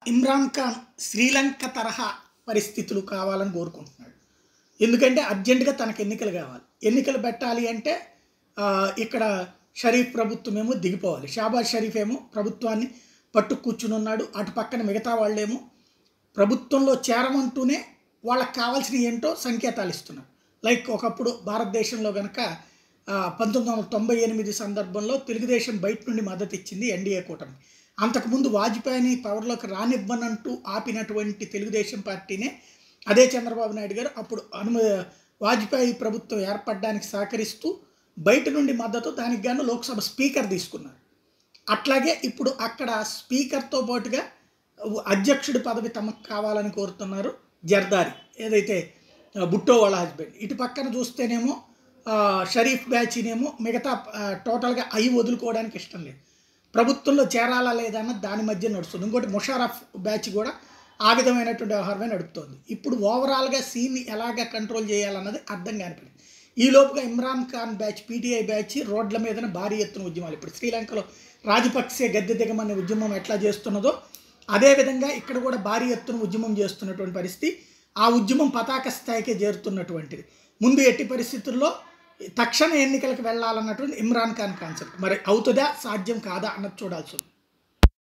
ఇమ్రాన్ ఖాన్ శ్రీలంక తరహా పరిస్థితులు కావాలని కోరుకుంటున్నాడు. ఎందుకంటే అర్జెంటుగా తనకు ఎన్నికలు కావాలి. ఎన్నికలు పెట్టాలి అంటే ఇక్కడ షరీఫ్ ప్రభుత్వం ఏమో దిగిపోవాలి. షాబాజ్ షరీఫ్ ఏమో ప్రభుత్వాన్ని పట్టు కూర్చుని ఉన్నాడు. అటు పక్కన మిగతా వాళ్ళేమో ప్రభుత్వంలో చేరమంటూనే వాళ్ళకి కావాల్సిన ఏంటో సంకేతాలు ఇస్తున్నారు. లైక్ ఒకప్పుడు భారతదేశంలో కనుక 1998 సందర్భంలో తెలుగుదేశం బయట నుండి మద్దతు ఇచ్చింది ఎన్డీఏ కూటమి. అంతకుముందు వాజ్పేయిని పవర్లోకి రానివ్వనంటూ ఆపినటువంటి తెలుగుదేశం పార్టీనే అదే చంద్రబాబు నాయుడు గారు అప్పుడు వాజ్పేయి ప్రభుత్వం ఏర్పడడానికి సహకరిస్తూ బయట నుండి మద్దతు దానికి గాను లోక్సభ స్పీకర్ తీసుకున్నారు. అట్లాగే ఇప్పుడు అక్కడ స్పీకర్తో పాటుగా అధ్యక్షుడి పదవి తమకు కావాలని కోరుతున్నారు జర్దారి, ఏదైతే బుట్టో వాళ్ళ హస్బెండ్. ఇటు పక్కన చూస్తేనేమో షరీఫ్ బ్యాచ్నేమో మిగతా టోటల్గా అవి వదులుకోవడానికి ఇష్టం లేదు. ప్రభుత్వంలో చేరాలా లేదా అన్న దాని మధ్య నడుస్తుంది. ఇంకోటి ముషారఫ్ బ్యాచ్ కూడా ఆ విధమైనటువంటి వ్యవహారమే నడుపుతోంది. ఇప్పుడు ఓవరాల్గా సీన్ని ఎలాగ కంట్రోల్ చేయాలన్నది అర్థం కానిపడింది. ఈ లోపుగా Imran Khan batch, PTI batch రోడ్ల మీదన భారీ ఎత్తున ఉద్యమాలు. ఇప్పుడు శ్రీలంకలో రాజపక్సే గద్దె దిగమనే ఉద్యమం ఎట్లా చేస్తున్నదో అదేవిధంగా ఇక్కడ కూడా భారీ ఎత్తున ఉద్యమం చేస్తున్నటువంటి పరిస్థితి. ఆ ఉద్యమం పతాక స్థాయికే చేరుతున్నటువంటిది. ముందు ఎట్టి పరిస్థితుల్లో తక్షణ ఎన్నికలకు వెళ్ళాలన్నటువంటి ఇమ్రాన్ ఖాన్ కాన్సెప్ట్. మరి అవుతుందా, సాధ్యం కాదా అన్నది చూడాల్సి ఉంది.